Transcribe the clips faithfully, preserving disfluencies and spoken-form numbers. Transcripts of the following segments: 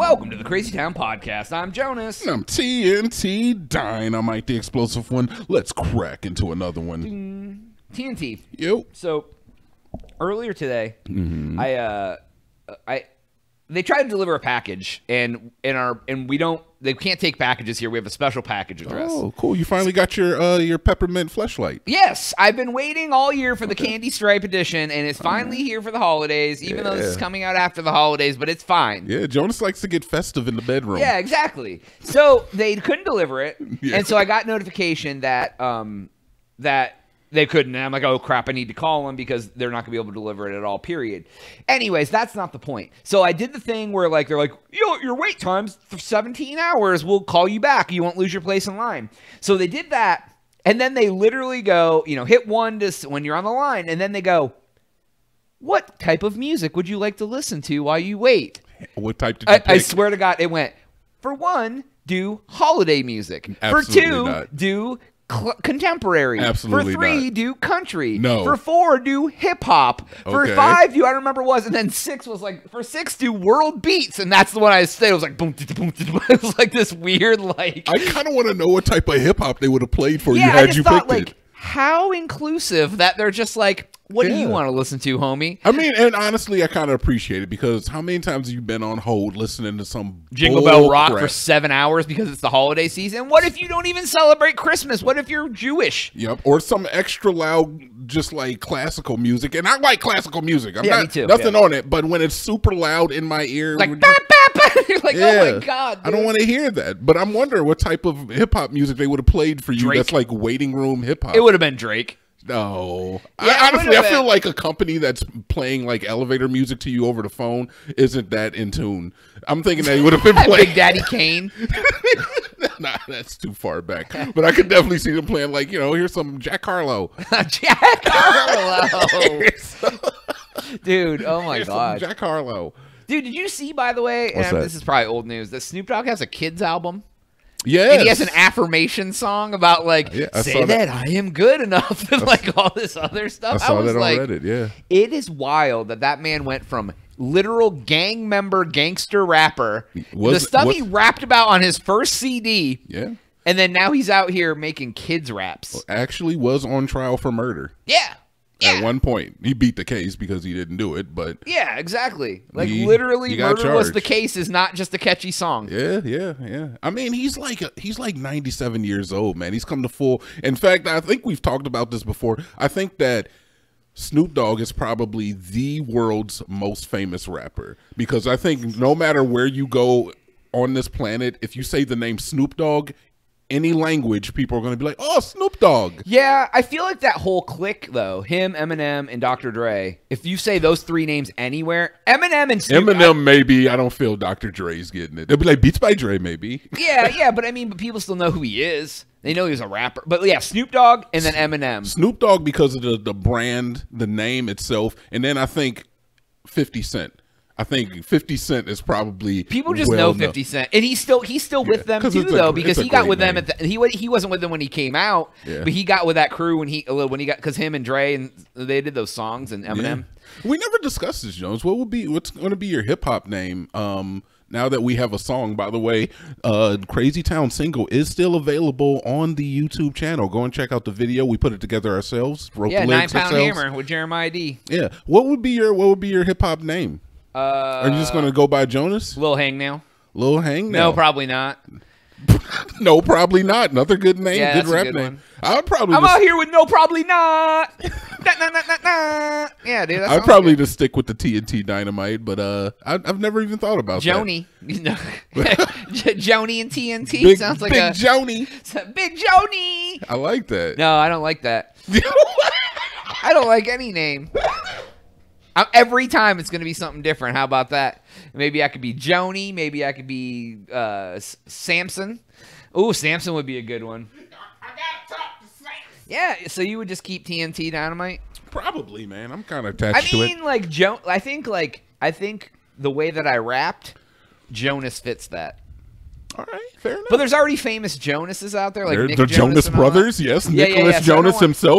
Welcome to the Crazy Town Podcast. I'm Jonas. And I'm T N T Dynamite, the explosive one. Let's crack into another one. T N T. Yo. So earlier today, Mm-hmm. I uh, I they tried to deliver a package, and in our and we don't they can't take packages here. We have a special package address. Oh, cool. You finally got your uh, your peppermint fleshlight. Yes, I've been waiting all year for the Candy Stripe edition, and it's finally here for the holidays, even though this is Yeah. coming out after the holidays, but it's fine. Yeah, Jonas likes to get festive in the bedroom. Yeah, exactly. So they couldn't deliver it, Yeah. and so I got notification that um that they couldn't. And I'm like, oh crap, I need to call them because they're not gonna be able to deliver it at all. Period. Anyways, that's not the point. So I did the thing where like they're like, yo, your wait time's for seventeen hours. We'll call you back. You won't lose your place in line. So they did that, and then they literally go, you know, hit one to when you're on the line, and then they go, what type of music would you like to listen to while you wait? What type did you I, pick? I swear to God, it went, for one, do holiday music. Absolutely for two, not. do cl- contemporary. Absolutely For three, not. do country. No. For four, do hip hop. For Okay. five, do I don't remember what it was, and then six was like, for six, do world beats, and that's the one I stayed. It was like boom, boom, boom. It was like this weird like. I kind of want to know what type of hip hop they would have played for yeah, you I had just you thought picked like, it. how inclusive that they're just like, what do you Yeah. want to listen to, homie? I mean, and honestly, I kind of appreciate it because how many times have you been on hold listening to some Jingle bull Bell Rock crap? for seven hours because it's the holiday season? What if you don't even celebrate Christmas? What if you're Jewish? Yep, or some extra loud, just like classical music. And I like classical music. I'm Yeah, not, me too, Nothing yeah. on it, but when it's super loud in my ear, Like, when- bah, bah, bah. You're like, oh my God. I don't dude. want to hear that. But I'm wondering what type of hip hop music they would have played for you. Drake. That's like waiting room hip hop. It would have been Drake. No, Yeah, it I, honestly, would've I feel been. like a company that's playing like elevator music to you over the phone isn't that in tune. I'm thinking they would have been playing. Big Daddy Kane. Nah, that's too far back. But I could definitely see them playing like, you know, here's some Jack Harlow. Jack Harlow. Dude, oh my Here's some God. Jack Harlow. Dude, did you see, by the way, What's and that? this is probably old news, that Snoop Dogg has a kids album? Yes. And he has an affirmation song about like, Yeah, I say saw that. that. I am good enough and like all this other I stuff. saw was that like, on Reddit, yeah. it is wild that that man went from literal gang member gangster rapper, Was- the stuff what- he rapped about on his first C D, Yeah. and then now he's out here making kids raps. Actually was on trial for murder. Yeah. Yeah. At one point. He beat the case because he didn't do it, but Yeah, exactly. Like He- literally, he got murder was charged. the case is not just a catchy song. yeah, yeah, yeah. I mean, he's like a, he's like ninety-seven years old, man. He's come to full. In fact, I think we've talked about this before. I think that Snoop Dogg is probably the world's most famous rapper because I think no matter where you go on this planet, if you say the name Snoop Dogg, any language, people are going to be like, "Oh, Snoop Dogg." Yeah, I feel like that whole clique though, him, Eminem, and Doctor Dre. If you say those three names anywhere, Eminem and Snoop. Eminem, maybe. I don't feel Doctor Dre's getting it. They'll be like, Beats by Dre, maybe. I- yeah, yeah, but I mean, but people still know who he is. They know he's a rapper. But yeah, Snoop Dogg and then Eminem. Snoop Dogg because of the, the brand, the name itself. And then I think fifty Cent. I think fifty Cent is probably People just well know known. fifty Cent, and he's still he's still with them 'cause too it's a though gr- because it's a he got great with them name. at the, he wa- he wasn't with them when he came out, Yeah. but he got with that crew when he when he got because him and Dre and they did those songs and Eminem. Yeah. We never discussed this, Jones. What would be what's going to be your hip hop name? Um, now that we have a song, by the way, uh, Crazy Town single is still available on the YouTube channel. Go and check out the video. We put it together ourselves. Wrote Yeah, the Nine lyrics Pound ourselves. Hammer with Jeremiah D. Yeah. What would be your What would be your hip hop name? Uh, Are you just going to go by Jonas? Lil Hangnail? Lil Hang? No, probably not. No, probably not. Another good name, Yeah, good that's a rap good name. one. I would probably I'm just, out here with no, probably not. Nah, nah, nah, nah, nah. Yeah, dude. That I'd sounds probably good. just stick with the T N T Dynamite, but uh, I, I've never even thought about Joni. No. J- Joni and T N T that. Big, sounds like Big a Joni. Big Joni. I like that. No, I don't like that. I don't like any name. I, every time it's going to be something different. How about that? Maybe I could be Joni. Maybe I could be uh, S- Samson. Ooh, Samson would be a good one. I gotta talk to Sam. Yeah, so you would just keep T N T Dynamite? Probably, man. I'm kind of I attached to mean, it. like Jo. I think like I think the way that I rapped, Jonas fits that. All right, fair enough. But there's already famous Jonases out there, like They're Nick the Jonas Jonas and all that. Brothers, yes. Yeah, yeah, Nicholas yeah, so I don't Jonas want- himself.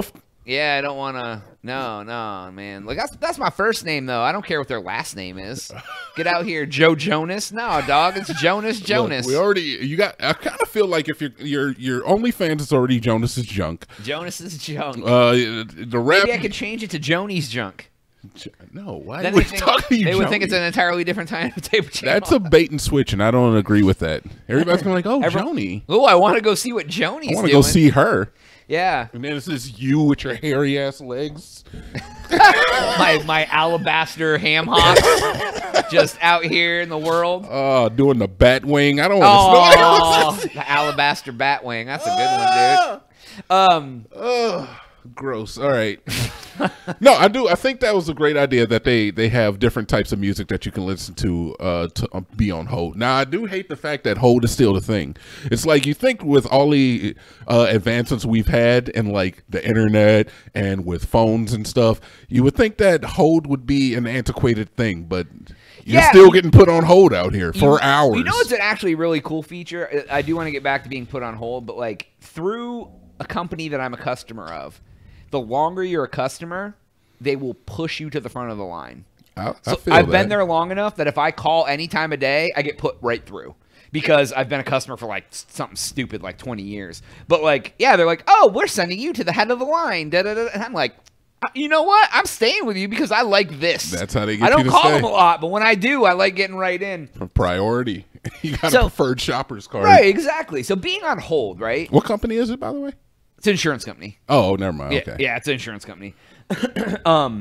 Yeah, I don't want to. No, no, man. Like that's that's my first name though. I don't care what their last name is. Get out here, Joe Jonas. No, dog, it's Jonas Jonas. Look, we already you got. I kind of feel like if your your your OnlyFans is already Jonas's junk. Jonas's junk. Uh, the rap. Maybe I could change it to Joni's junk. No, why Then would they, think, talking to you, they would Joni? think it's an entirely different time table channel. That's a bait and switch, and I don't agree with that. Everybody's gonna be like, oh, Every- Joni. Oh, I want to go see what Joni's I want doing. to go see her. Yeah. And then it's this you with your hairy ass legs. my my alabaster ham hocks just out here in the world. Oh, doing the bat wing. I don't want to Oh, the alabaster bat wing. That's a good one, dude. Um, Ugh, gross. All right. No, I do. I think that was a great idea that they they have different types of music that you can listen to uh, to um, be on hold. Now, I do hate the fact that hold is still the thing. It's like you think with all the uh, advancements we've had in like the internet and with phones and stuff, you would think that hold would be an antiquated thing, but you're Yeah, still you- getting put on hold out here for you, hours. You know what's an actually really cool feature? I do want to get back to being put on hold, but like through a company that I'm a customer of, the longer you're a customer, they will push you to the front of the line. I, I So feel I've that. been there long enough that if I call any time of day, I get put right through because I've been a customer for like something stupid like twenty years. But like, yeah, they're like, oh, we're sending you to the head of the line. Da, da, da. And I'm like, you know what? I'm staying with you because I like this. That's how they get I don't you to call stay. them a lot, but when I do, I like getting right in. A priority. You got So- a preferred shopper's card. Right, exactly. So being on hold, right? What company is it, by the way? It's an insurance company. Oh, never mind. Yeah, Okay. yeah, it's an insurance company. um,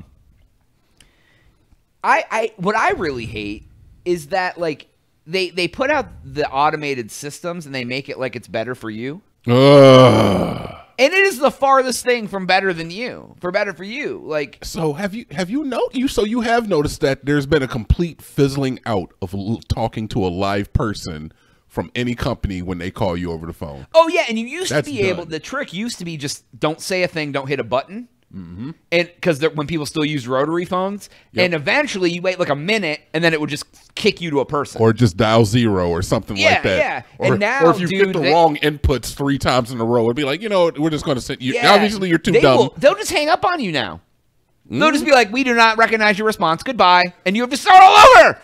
I, I, what I really hate is that like they they put out the automated systems and they make it like it's better for you, Ugh. and it is the farthest thing from better than you, for better for you. Like, So have you have you know you so you have noticed that there's been a complete fizzling out of l- talking to a live person from any company when they call you over the phone. oh yeah, and you used That's to be able. done. The trick used to be just don't say a thing, don't hit a button. Mm-hmm. And because when people still use rotary phones, Yep. and eventually you wait like a minute, and then it would just kick you to a person. Or just dial zero or something Yeah, like that. yeah. Or, And now, or if you dude, get the they- wrong inputs three times in a row, it'd be like, you know, what, we're just going to send you. Yeah, Obviously, you're too they dumb. Will, they'll just hang up on you now. They'll Mm. just be like, "We do not recognize your response. Goodbye," and you have to start all over.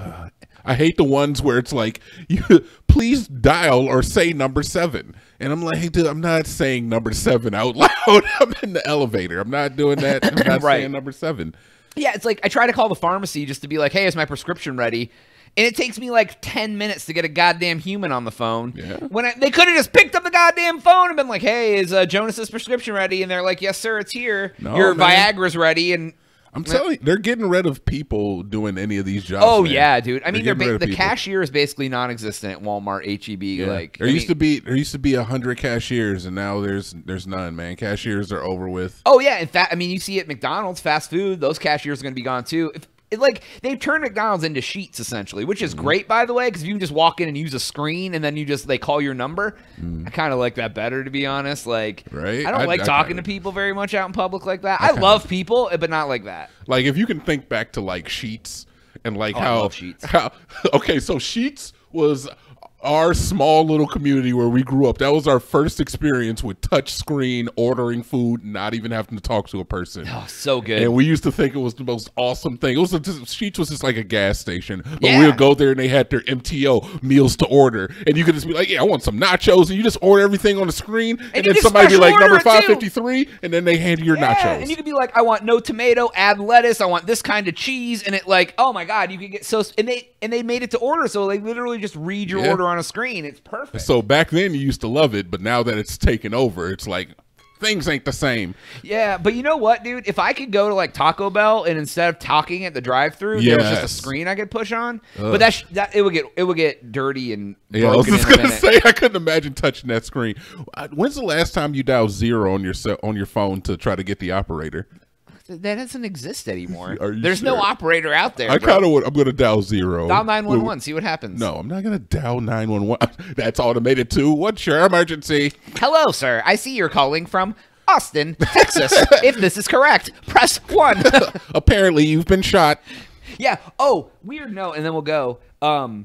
I hate the ones where it's like, you, please dial or say number seven. And I'm like, hey, dude, I'm not saying number seven out loud. I'm in the elevator. I'm not doing that. I'm not Right. saying number seven. Yeah, it's like I try to call the pharmacy just to be like, "Hey, is my prescription ready?" And it takes me like ten minutes to get a goddamn human on the phone. Yeah. When I, they could have just picked up the goddamn phone and been like, "Hey, is uh, Jonas's prescription ready?" And they're like, "Yes, sir, it's here. No, Your man. Viagra's ready." And I'm telling you, they're getting rid of people doing any of these jobs. oh man. yeah, dude. I mean, they're, getting rid ba- of the people. cashier is basically non-existent at Walmart, H E B. Yeah. Like there I used mean- to be there used to be a hundred cashiers, and now there's there's none. Man, cashiers are over with. Oh yeah, in fact, I mean, you see at McDonald's, fast food, those cashiers are going to be gone too. If, it, like they've turned McDonald's into sheets essentially, which is great by the way, because you can just walk in and use a screen, and then you just they call your number. I kind of like that better, to be honest. Like, Right? I don't I- like I talking kinda- to people very much out in public like that. I, kinda- love people, but not like that. Like if you can think back to like Sheets and like Oh, I how love Sheetz. how okay, so Sheets was our small little community where we grew up. That was our first experience with touch screen ordering food, not even having to talk to a person. Oh, so good. And we used to think it was the most awesome thing. It was a, Sheets was just like a gas station, but Yeah. we would go there and they had their M T O meals to order, and you could just be like, "Yeah, I want some nachos," and you just order everything on the screen, and, you then just somebody be special like, order "Number it, too." five fifty three," and then they hand you your Yeah, nachos. and you could be like, I want no tomato, add lettuce. I want this kind of cheese, and it like, oh my god, you could get so. And they and they made it to order, so they literally just read your Yeah. order on a screen. It's perfect. So back then you used to love it, but now that it's taken over, it's like things ain't the same. Yeah, but you know what, dude? If I could go to like Taco Bell and instead of talking at the drive-through, there was just a Yes. screen I could push on. Ugh. But that sh- that it would get it would get dirty and Yeah, I was broken just in a gonna minute. say I couldn't imagine touching that screen. Uh, When's the last time you dialed zero on your ce- on your phone to try to get the operator? That doesn't exist anymore. Are you There's no sure? operator out there. I bro. kind of would. I'm gonna dial zero. dial nine one one. See what happens. No, I'm not gonna dial nine one one. That's automated too. What's your emergency? Hello, sir. I see you're calling from Austin, Texas. If this is correct, press one. Apparently, you've been shot. Yeah. Oh, weird note, and then we'll go. Um,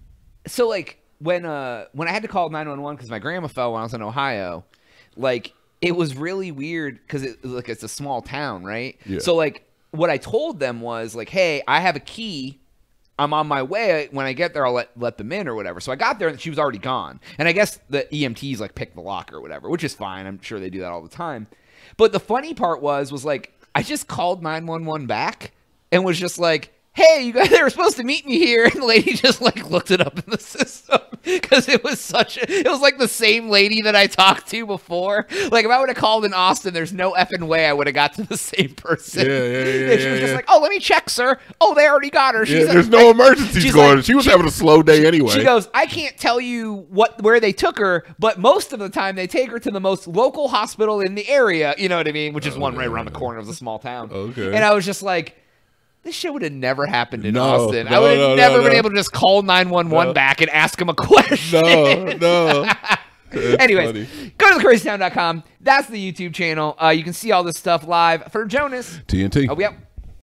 so like when uh when I had to call nine one one because my grandma fell when I was in Ohio, like it was really weird because it like it's a small town, right? Yeah. So like what I told them was like, hey, I have a key. I'm on my way. When I get there, I'll let, let them in or whatever. So I got there and she was already gone. And I guess the E M Ts like picked the lock or whatever, which is fine. I'm sure they do that all the time. But the funny part was, was like, I just called nine one one back and was just like, hey, you guys, they were supposed to meet me here. And the lady just like looked it up in the system because it was such a, it was like the same lady that I talked to before. Like if I would have called in Austin, there's no effing way I would have got to the same person. Yeah, yeah, yeah. And she yeah, was yeah. just like, oh, let me check, sir. Oh, they already got her. She's Yeah, there's no emergencies going. Like, she was she, having a slow day anyway. She goes, I can't tell you what where they took her, but most of the time they take her to the most local hospital in the area. You know what I mean? Which is oh, one right around the corner of a small town. Okay. And I was just like, this shit would have never happened in no, Austin. No, I would have no, never no, been no. able to just call nine one one no. back and ask him a question. No, no. Anyways, funny. Go to the crazy town dot com. That's the YouTube channel. Uh, you can see all this stuff live. For Jonas, T N T. Oh, yep.